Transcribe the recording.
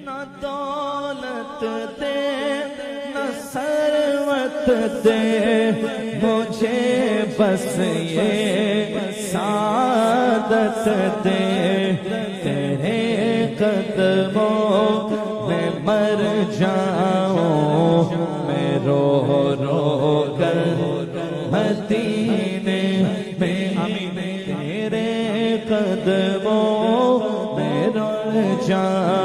न दौलत दे न सरवत दे, मुझे बस ये सादत दे। तेरे कदमों में मर जाऊं मैं रो रो कर मदीने में। तेरे कदमों में रो जाऊं